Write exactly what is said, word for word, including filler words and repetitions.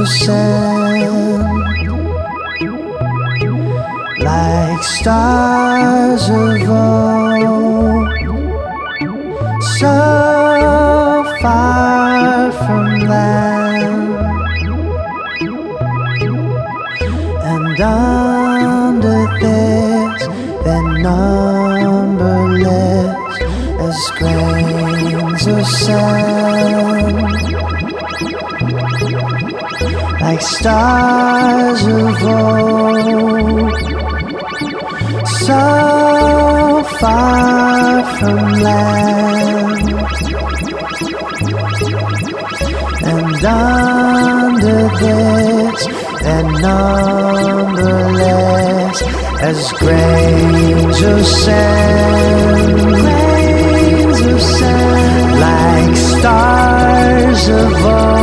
of sand, like stars of old, so far from land. And under this, they're numberless as grains of sand, like stars of old, so far from land. And under this, they're numberless as grains of sand, grains of sand, like stars of old,